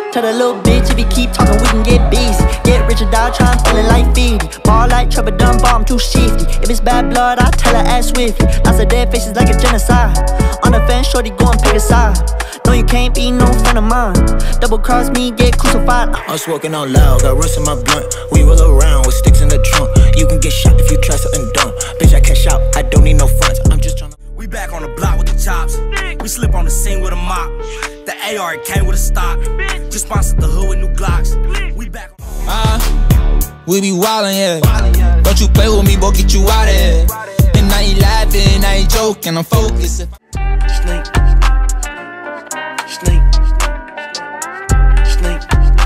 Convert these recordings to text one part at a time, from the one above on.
Tell the little bitch if you keep talking we can get busy. Get rich or die trying feeling like 50. Ball like Trevor Dunbar, I'm too shifty. If it's bad blood, I tell her ass swiftly. Lots of dead faces like a genocide. On the fence, shorty go and pick a side. No, you can't be no friend of mine. Double cross me, get crucified. I'm smoking out loud, got rust in my blunt. We roll around with sticks in the trunk. You can get shot if you try something dumb. Bitch, I cash out, I don't need no funds. I'm just tryna. We back on the block with the chops. We slip on the scene with a mop. The AR came with a stock. Just sponsored the hood with new Glocks. We back on we be wildin', yeah. Don't you play with me, boy, get you out of here. And I ain't laughing, I ain't joking, I'm focused. Snake. Snake. Snake.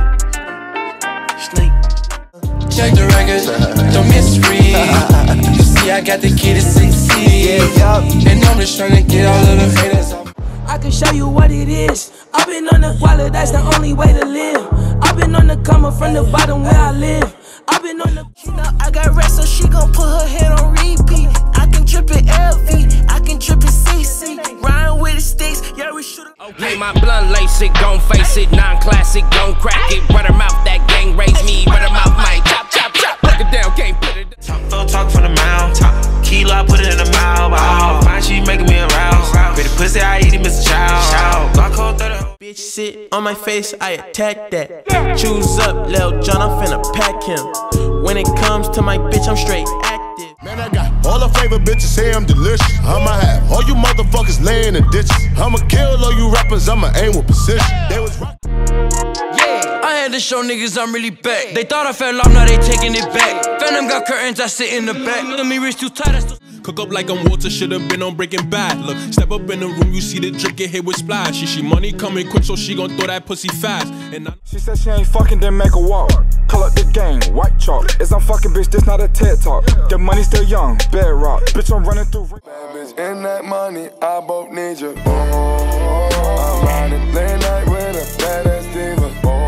Snake. Check the record, don't misread. You see, I got the key to succeed. And I'm just tryna get all of the haters off. I can show you what it is. I've been on the wallet, that's the only way to live. I've been on the come up from the bottom where I live. I've been on the. You know I got rest, so she gon' put her head on repeat. I can trip it LV, I can trip it CC. Ryan with the sticks, yeah we should. Okay, my blunt lace it, gon' face it, non-classic, gon' crack it. Run her mouth, that gang raise me. Run her mouth, mic, chop, chop, chop. Break it down, can't put it. Talk from the mouth. Kilo, I put it in the mouth. Fine, she making me aroused. Pretty pussy, I eat it, Mr. Child. Glock hold 30. Bitch sit on my face, I attack that. Choose up, Lil John, I'm finna pack him. When it comes to my bitch, I'm straight active. Man, I got all the favorite bitches say I'm delicious. I'ma have all you motherfuckers laying in ditches. I'ma kill all you rappers, I'ma aim with precision. They was right. I had to show niggas I'm really back. They thought I fell off, now they taking it back. Phantom got curtains, I sit in the back. Let me reach too tight, I still cook up like I'm Walter, should've been on Breaking Bad. Look, step up in the room, you see the drink get hit with splash. She money coming quick, so she gon' throw that pussy fast. And she said she ain't fucking, then make a walk. Call up the gang, white chalk. Is I'm fucking, bitch, this not a TED talk. The money still young, bedrock. Bitch, I'm running through. Bad bitch, in that money, I both need you. I'm riding late night with a badass diva.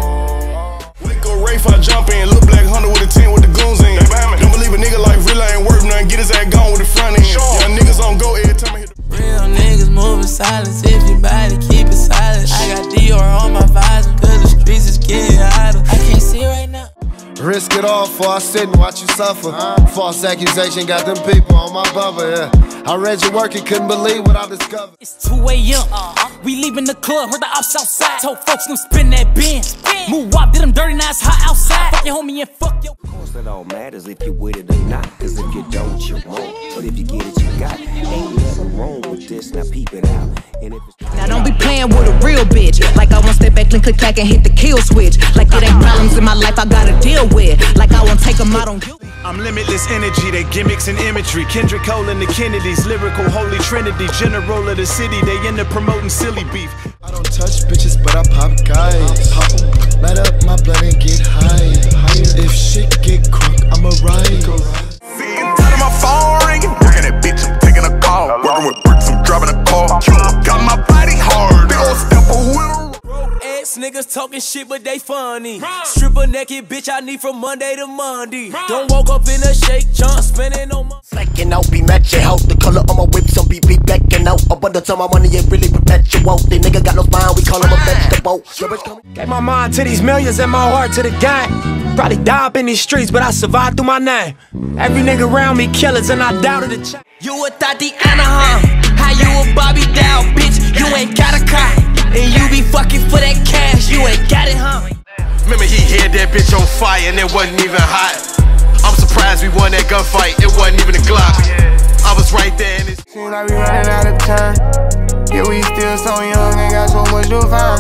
Rafe, I jump in, look black Hunter with a 10 with the goons in. Don't believe a nigga like real, I ain't worth nothing. Get his ass gone with the front end. Young niggas on go every time I hit the. Real niggas moving silence, if you body keep it silent. I got Dior on my visor, cause the streets is getting hotter. I can't see right now. Risk it all before I sit and watch you suffer. False accusation got them people on my bumper, yeah. I read your work and couldn't believe what I discovered. It's 2 a.m. We leaving the club, heard the ops outside. Told folks them spin that bin. Move up, did them dirty, now it's hot outside. Fuck your homie and fuck your. Of course, it all matters if you with it or not. Cause if you don't, you won't. But if you get it, you got it. Ain't nothing wrong with this, now peep it out. And if it's now don't be playing with a real bitch. Like I won't step back and click clack and hit the kill switch. Like it ain't problems in my life I gotta deal with. Like I won't take them out on you. I'm limitless energy, they gimmicks and imagery. Kendrick Cole and the Kennedys, lyrical holy trinity. General of the city, they into promoting silly beef. I don't touch bitches, but I pop guys. Pop em, light up my blood and get high. If shit get crunk, I'ma ride. Sitting tired of my phone ringing. Working that bitch, I'm taking a call. Working with bricks, I'm driving a car. Got my body hard. Big old step of wheel. Niggas talking shit, but they funny. Stripper naked, bitch, I need from Monday to Monday. Don't woke up in a shake, chunk, spending on my. Backing out, be matching out. The color on my whip, some be backing out. Up under time, my money ain't really perpetual. They nigga got no spine, we call him a vegetable. Gave my mind to these millions and my heart to the gang. Probably die up in these streets, but I survived through my name. Every nigga around me killers, and I doubted the chain. You a Tatiana, huh? How you a Bobby Dow, bitch? You ain't got a car. And you be fucking for that cash, you ain't got it, huh? Remember he had that bitch on fire and it wasn't even hot. I'm surprised we won that gunfight, it wasn't even a Glock. I was right there and it's seems like we running out of time. Yeah, we still so young and got so much to find.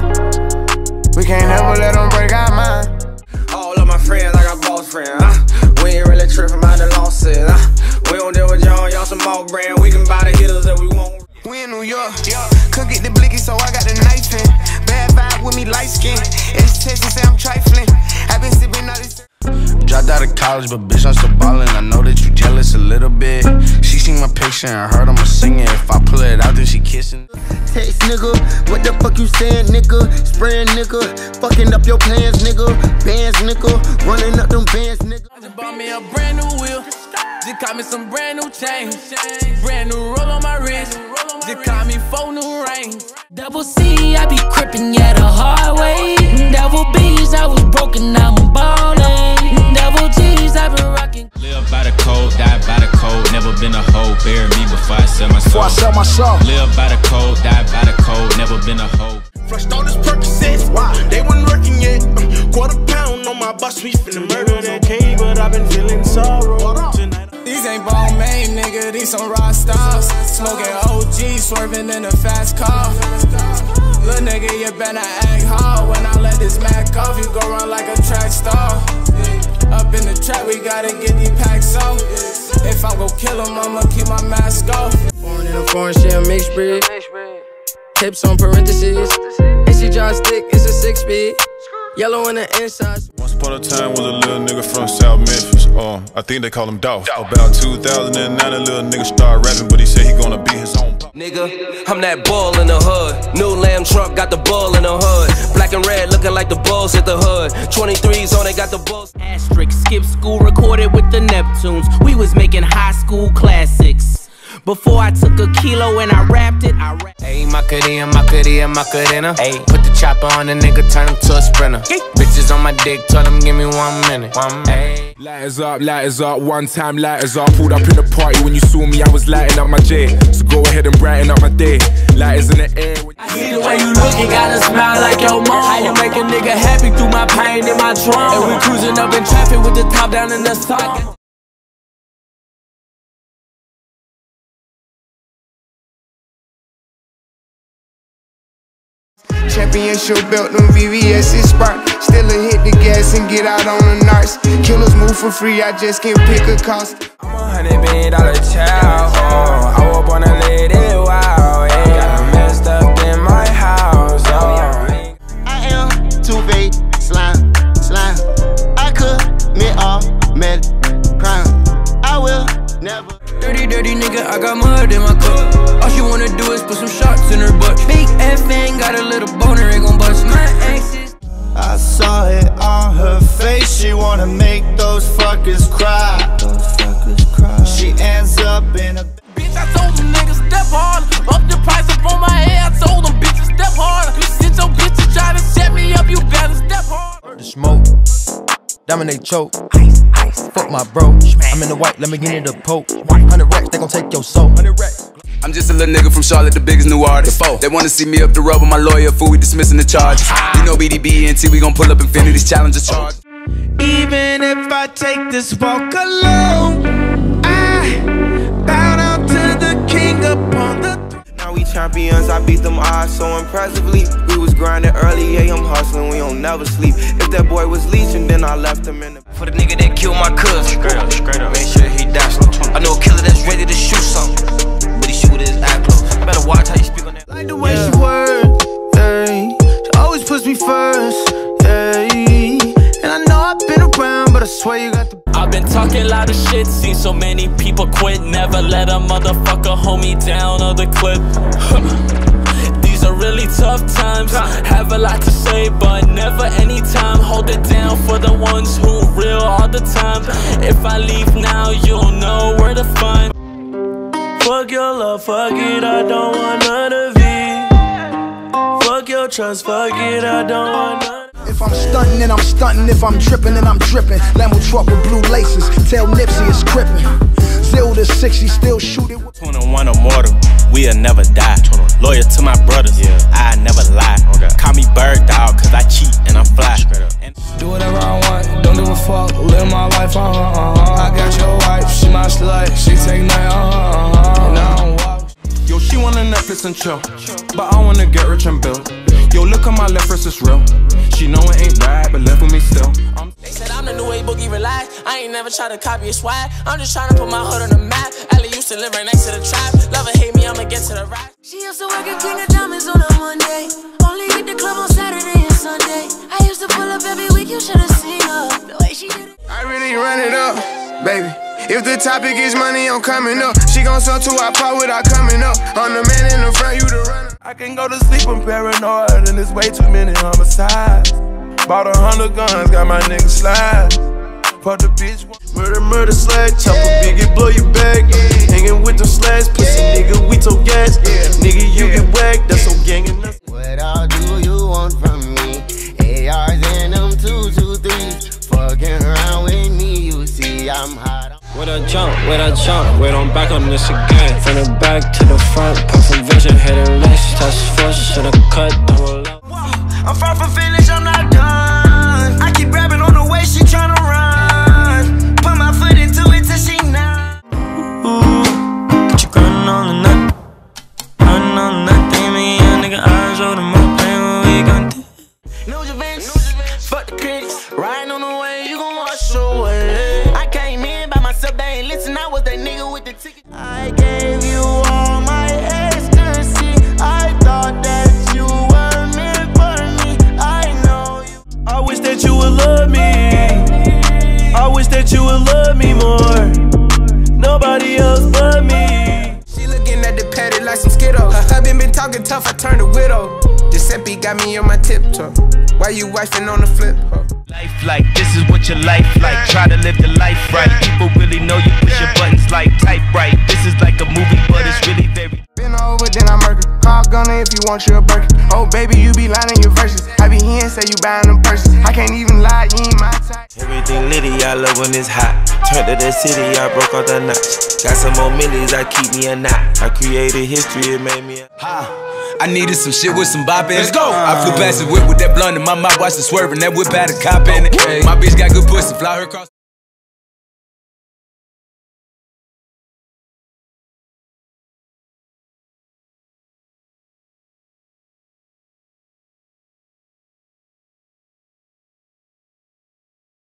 We can't never let them break our mind. all of my friends, I got boss friends. We ain't really tripping about the losses. We don't deal with y'all some more brand. We can buy the hitters that we want. We in New York, cook it the blicky, so I got the knife in. Bad vibe with me, light skin. It's Texas, say I'm trifling. I've been sipping all this. Dropped out of college, but bitch, I'm still ballin'. I know that you jealous a little bit. She seen my picture and heard I'ma sing it. If I pull it out, then she kissing. Text nigga, what the fuck you saying, nigga? Spraying nigga, fucking up your plans, nigga. Bands, nigga, running up them bands, nigga. I just bought me a brand new wheel. Just got me some brand new chains. Brand new roll on my wrist. Just got me 4 new rings. Double C, I be crippin', yeah, the hard way. Double sell my soul. Live by the code, die by the code, never been a hoe. Flushed all this Percocets, wow, they wasn't working yet. Quarter pound on my bus, we finna murder that K, but I've been feeling sorrow tonight. These ain't ball main, nigga, these some raw stars. Smoking OG, swerving in a fast car. Little nigga, you better act hard. When I let this Mac off, you go run like a track star. Up in the trap, we gotta get these packs off. If I go kill him, I'ma keep my mask off. Born in a foreign shit, mixed breed. Hips on parentheses. And she drives thick, it's a 6-speed. Yellow on the inside. Once upon a time was a little nigga from South Memphis. I think they call him Dolph. About 2009, a little nigga started rapping, but he said he gonna be his own. Nigga, I'm that bull in the hood. New lamb truck got the bull in the hood. Black and red looking like the bulls at the hood. 23s on, they got the bulls. Asterisk, skip school, recorded with the Neptunes. We was making high school classics. Before I took a kilo and I rapped it, Hey, Macarena, Macarena, Macarena. Hey, put the chopper on the nigga, turn him to a sprinter. Bitches on my dick, tell them give me 1 minute. Hey. Lighters up, one time lighters up. Pulled up in the party when you saw me, I was lighting up my J. So go ahead and brighten up my day. Lighters in the air. I see the way you look, you gotta smile like your mom. How you make a nigga happy through my pain and my drum. And we cruising up in traffic with the top down in the socket. Championship belt, them VVS is spark. Still a hit the gas and get out on the narcs. Killers move for free, I just can't pick a cost. I'm $100 billion child. I was born a lady, wow. Yeah, got her messed up in my house. I am two-faced slime. I commit all mad crime. I will never. Dirty nigga, I got mud in my cup. All she wanna do is put some shots in her butt. Big F ain't got a little boner, ain't gon' bust my exes. I saw it on her face. She wanna make those fuckers cry. She ends up in a. Bitch, I told them niggas step hard. Up the price up on my head, I told them bitches step hard. Since your bitches try to set me up, you better step hard. The smoke, dominate choke. Fuck my bro, I'm in the white, let me get into the poke. 100 racks, they gon' take your soul. 100 racks. I'm just a little nigga from Charlotte, the biggest new artist. They wanna see me up the road with my lawyer, fool, we dismissing the charge. You know BDB and T, we gon' pull up Infinity's challenges charge. Even if I take this walk alone, I bow down to the king upon the throne. Now we champions, I beat them odds so impressively. We was grinding early, yeah, I'm hustling, we don't never sleep. If that boy was leeching, then I left him in the. For the nigga that killed my cousin. Straight up. Make sure he dies. I know a killer that's ready to shoot something, but he shoot with his eye closed. I better watch how you speak on that. Like the way she work, hey. She always puts me first, hey. And I know I've been around, but I swear you got the. I've been talking a lot of shit, seen so many people quit. Never let a motherfucker hold me down on the clip. These are really tough times. Have a lot to say, but never anytime. Hold it down for the ones who real all the time. If I leave now, you'll know where to find. Fuck your love, fuck it, I don't want none of it. Fuck your trust, fuck it, I don't want none. If I'm stunting, then I'm stunting. If I'm dripping, then I'm dripping. Lambo truck with blue laces. Tell Nipsey it's crippin'. 0 to 60, still shooting. 21 immortal, we'll never die. Loyal to my brothers, I never lie. Call me bird dog, cause I cheat and I'm fly. Do whatever I want, don't give a fuck. Live my life, I got your wife, she my slut. She take night, now I'm walk. Yo, she wanna Netflix and chill, but I wanna get rich and build. Yo, look at my left wrist, it's real. She know it ain't right, but left with me still. They said I'm the new age boogie, relax. I ain't never try to copy a swag. I'm just trying to put my hood on the map. Ellie used to live right next to the trap. Love or hate me, I'ma get to the right. She used to work at King of Diamonds on a Monday. Only hit the club on Saturday and Sunday. I used to pull up every week, you should've seen her. The way she did it. I really run it up, baby. If the topic is money, I'm coming up. She gon' sell to our pot without coming up. I'm the man in the front, you the runner. I can go to sleep, I'm paranoid, and there's way too many homicides. Bought 100 guns, got my niggas slide. Fuck the bitch, murder, slag. Chopper biggie, blow your back. Hanging with them slags, pussy nigga, we tow gas. Nigga, you get whacked, that's so gangin'. What all do you want from me? ARs and them 223s. Fucking around with me, you see I'm hot. What up, jump, wait I jump, wait I'm back on this again. From the back to the front, perfect vision, hitting list, task force, shoulda cut, double up. I'm far from finished, I'm not done. I keep grabbing on the way, she tryna run. Put my foot into it till she not. Put you grinding on the nut, grinding on nothing, me and nigga eyes roll them up, playing what we gon' do. No Juventus, fuck the critics. Riding on the way, you gon' wash away. I came in by myself, they ain't listen, I was that nigga with the ticket. I gave you all my ecstasy. I thought that you were meant for me. I know you. I wish that you would love me. I wish that you would love me more. Nobody else but me. She looking at the patty like some Skittles. Her husband been talking tough, I turned a widow. Giuseppe got me on my tiptoe. Why you wifing on the flip? Life like, this is what your life like. Try to live the life right. People really know you push your buttons like type right. This is like a movie, but it's really very. Been over, then I murder. Call Gunner if you want you a Birkin. Oh baby, you be lying in your verses. I be here and say you buying them purses. I can't even lie, you ain't my type. Everything litty, I love when it's hot. Turned to the city, I broke out the notch. Got some more millies, I keep me a knot. I created history, it made me a I needed some shit with some bop in it. Let's go. I flew past the whip with that blunt in my mouth, watched it swerving. That whip had a cop in it. My bitch got good pussy, fly her across.